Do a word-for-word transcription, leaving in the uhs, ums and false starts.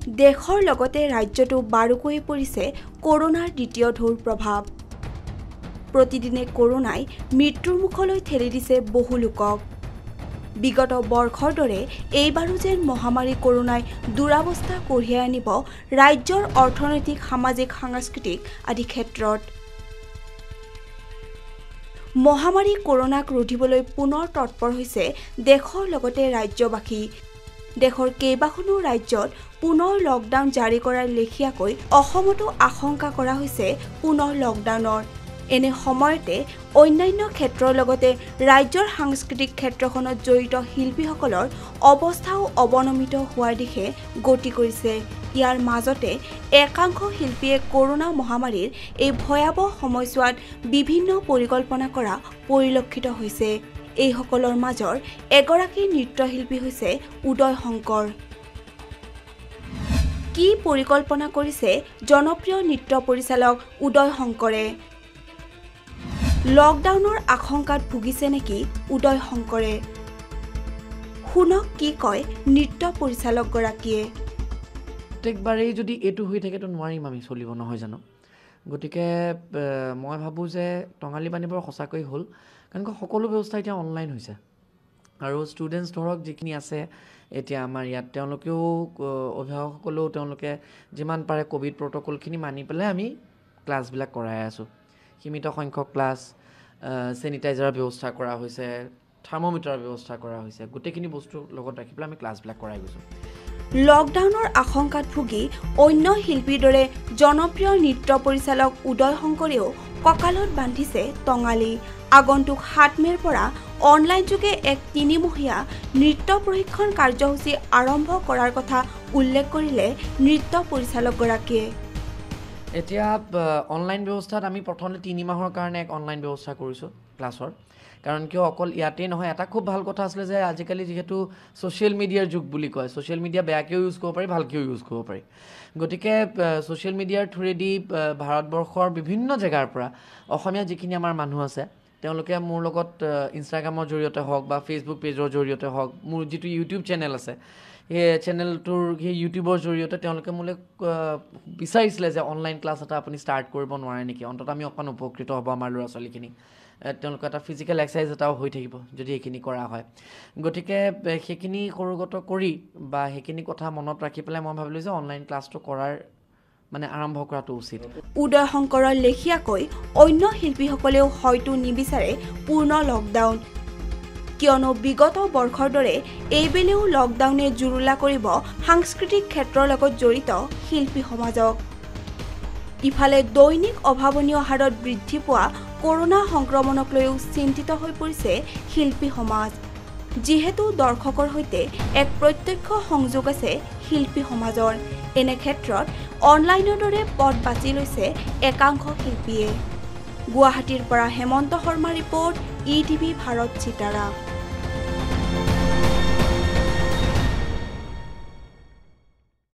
দেশৰ লগতে ৰাজ্যটো বাৰুকৈ পৰিছে কৰোনাৰ দ্বিতীয় ঢৌৰ প্ৰভাৱ। প্ৰতিদিনে কৰোনাই মৃত্যুৰ মুখলৈ ঠেলি দিছে বহু লোকক। বিগত বৰ্ষৰ দৰে এইবাৰো যেন মহামাৰী কৰোনাই দুৰাৱস্থা কঢ়িয়াই আনিব ৰাজ্যৰ অৰ্থনৈতিক, সামাজিক, সাংস্কৃতিক আদি ক্ষেত্ৰত। মহামাৰী কৰোনাক ৰোধিবলৈ পুনৰ তৎপৰ হৈছে দেশৰ লগতে ৰাজ্যবাসী। দেশৰ কেইবাখনো ৰাজ্যত পুনৰ লকডাউন জাৰি কৰাৰ লেখীয়াকৈ অসমতো আশংকা কৰা হৈছে পুনৰ লকডাউনৰ। এনে সময়তে অন্যান্য ক্ষেত্ৰৰ লগতে ৰাজ্যৰ সাংস্কৃতিক ক্ষেত্ৰখনত জড়িত শিল্পীসকলৰ অৱস্থাও অৱনমিত হোৱাৰ দিশে গতি কৰিছে। ইয়াৰ মাজতে একাংশ শিল্পীয়ে কৰোনা মহামাৰীৰ এই ভয়াৱহ সময়ছোৱাত বিভিন্ন পৰিকল্পনা কৰা পৰিলক্ষিত হৈছে। এইসকলৰ মাজৰ এগৰাকী নৃত্যশিল্পী হৈছে উদয় শংকৰ। কি পৰিকল্পনা কৰিছে জনপ্ৰিয় নৃত্য পৰিচালক উদয় শংকৰে? লকডাউনৰ আশংকাত ভুগিছে নেকি উদয় শংকৰে? শুনক কি কয় নৃত্য পৰিচালকগৰাকীয়ে। প্ৰত্যেকবাৰেই যদি এইটো হৈ থাকেতো নোৱাৰিম আমি চলিব, নহয় জানো? গতিকে মই ভাবোঁ যে টঙালী বাণীবোৰ সঁচাকৈ হ'ল, কাৰণ সকলো ব্যৱস্থা এতিয়া অনলাইন হৈছে। আৰু ষ্টুডেণ্টছ ধৰক যিখিনি আছে এতিয়া আমাৰ ইয়াত, তেওঁলোকেও অভিভাৱকসকলেও তেওঁলোকে যিমান পাৰে ক'ভিড প্ৰট'কলখিনি মানি পেলাই আমি ক্লাছবিলাক কৰাই আছোঁ। সীমিত সংখ্যক ক্লাছ, চেনিটাইজাৰৰ ব্যৱস্থা কৰা হৈছে, থাৰ্মোমিটাৰৰ ব্যৱস্থা কৰা হৈছে, গোটেইখিনি বস্তু লগত ৰাখি পেলাই আমি ক্লাছবিলাক কৰাই গৈছোঁ। লকডাউনৰ আশংকাত ভুগি অন্য শিল্পীৰ দৰে জনপ্ৰিয় নৃত্য পৰিচালক উদয় শংকৰেও কঁকালত বান্ধিছে টঙালি। আগন্তুক সাত মে'ৰ পৰা অনলাইনযোগে এক তিনিমহীয়া নৃত্য প্ৰশিক্ষণ কাৰ্যসূচী আৰম্ভ কৰাৰ কথা উল্লেখ কৰিলে নৃত্য পৰিচালকগৰাকীয়ে। এতিয়া অনলাইন ব্যৱস্থাত আমি প্ৰথমতে তিনি মাহৰ কাৰণে এক অনলাইন ব্যৱস্থা কৰিছোঁ ক্লাছৰ। কাৰণ কিয় অকল ইয়াতেই নহয়, এটা খুব ভাল কথা আছিলে যে আজিকালি যিহেতু ছ'চিয়েল মিডিয়াৰ যুগ বুলি কয়, ছ'চিয়েল মিডিয়া বেয়াকৈও ইউজ কৰিব পাৰি, ভালকৈও ইউজ কৰিব পাৰি। গতিকে ছ'চিয়েল মিডিয়াৰ থ্ৰুৱেদি ভাৰতবৰ্ষৰ বিভিন্ন জেগাৰ পৰা অসমীয়া যিখিনি আমাৰ মানুহ আছে, তেওঁলোকে মোৰ লগত ইনষ্টাগ্ৰামৰ জৰিয়তে হওক বা ফেচবুক পেজৰ জৰিয়তে হওক, মোৰ যিটো ইউটিউব চেনেল আছে, সেই চেনেলটোৰ সেই ইউটিউবৰ জৰিয়তে তেওঁলোকে মোলৈ বিচাৰিছিলে যে অনলাইন ক্লাছ এটা আপুনি ষ্টাৰ্ট কৰিব নোৱাৰে নেকি? অন্ততঃ আমি অকণমান উপকৃত হ'ব আমাৰ ল'ৰা ছোৱালীখিনি। তেওঁলোকৰ এটা ফিজিকেল এক্সাৰচাইজ এটাও হৈ থাকিব যদি এইখিনি কৰা হয়। গতিকে সেইখিনি সৰুগত কৰি বা সেইখিনি কথা মনত ৰাখি পেলাই মই ভাবিলোঁ যে অনলাইন ক্লাছটো কৰাৰ মানে আৰম্ভ কৰাটো উচিত। উদয় শংকৰৰ লেখীয়াকৈ অন্য শিল্পীসকলেও হয়তো নিবিচাৰে পূৰ্ণ লকডাউন, কিয়নো বিগত বৰ্ষৰ দৰে এইবেলেও লকডাউনে জুৰুলা কৰিব সাংস্কৃতিক ক্ষেত্ৰৰ লগত জড়িত শিল্পী সমাজক। ইফালে দৈনিক অভাৱনীয় হাৰত বৃদ্ধি পোৱা কৰোনা সংক্ৰমণক লৈও চিন্তিত হৈ পৰিছে শিল্পী সমাজ। যিহেতু দৰ্শকৰ সৈতে এক প্ৰত্যক্ষ সংযোগ আছে শিল্পী সমাজৰ, এনে ক্ষেত্ৰত অনলাইনৰ দৰে পথ বাছি লৈছে একাংশ শিল্পীয়ে। গুৱাহাটীৰ পৰা Hemanta Sharma report, E TV Bharat Sitara.